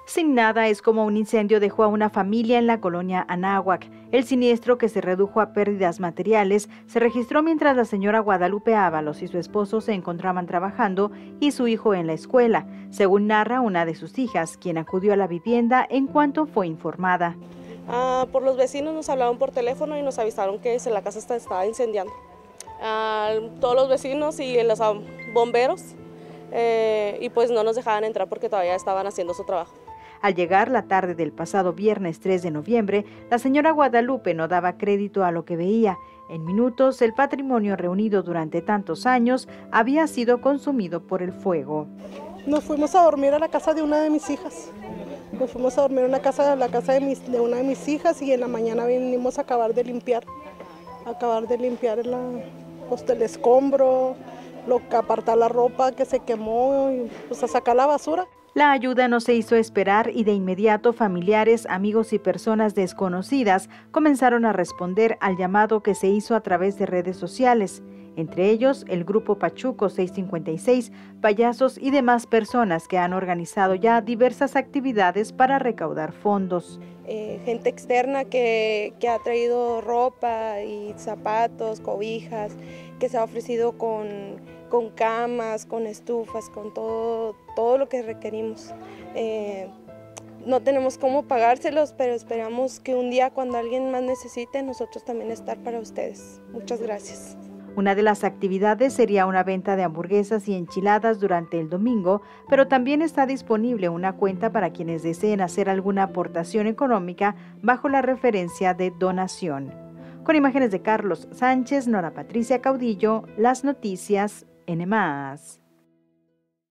Sin nada es como un incendio dejó a una familia en la colonia Anáhuac. El siniestro, que se redujo a pérdidas materiales, se registró mientras la señora Guadalupe Ábalos y su esposo se encontraban trabajando y su hijo en la escuela, según narra una de sus hijas, quien acudió a la vivienda en cuanto fue informada. Por los vecinos nos hablaron por teléfono y nos avisaron que la casa estaba incendiando. Todos los vecinos y los bomberos y pues no nos dejaban entrar porque todavía estaban haciendo su trabajo. Al llegar la tarde del pasado viernes 3 de noviembre, la señora Guadalupe no daba crédito a lo que veía. En minutos, el patrimonio reunido durante tantos años había sido consumido por el fuego. Nos fuimos a dormir a la casa de una de mis hijas. Nos fuimos a dormir en la casa de una de mis hijas y en la mañana vinimos a acabar de limpiar el escombro, apartar la ropa que se quemó y pues a sacar la basura. La ayuda no se hizo esperar y de inmediato familiares, amigos y personas desconocidas comenzaron a responder al llamado que se hizo a través de redes sociales. Entre ellos, el grupo Pachuco 656, payasos y demás personas que han organizado ya diversas actividades para recaudar fondos. Gente externa que ha traído ropa y zapatos, cobijas, que se ha ofrecido con camas, con estufas, con todo lo que requerimos. No tenemos cómo pagárselos, pero esperamos que un día cuando alguien más necesite, nosotros también estar para ustedes. Muchas gracias. Una de las actividades sería una venta de hamburguesas y enchiladas durante el domingo, pero también está disponible una cuenta para quienes deseen hacer alguna aportación económica bajo la referencia de donación. Con imágenes de Carlos Sánchez, Nora Patricia Caudillo, Las Noticias, N+.